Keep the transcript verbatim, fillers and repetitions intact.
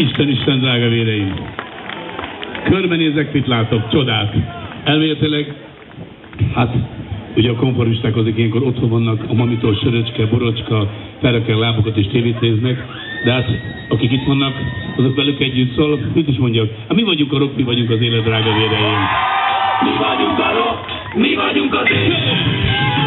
Isten, Isten, drága véreim! Körbenézek, mit látok? Csodát! Elméletileg, hát ugye a konformisták azok ilyenkor otthon vannak, a mamitól söröcske, borocska, felrakják lábukat és tévét néznek, de hát akik itt vannak, azok velük együtt szól, mit is mondjak? Hát mi vagyunk a rock, mi vagyunk az élet, drága véreim! Mi vagyunk a rock, mi vagyunk az élet!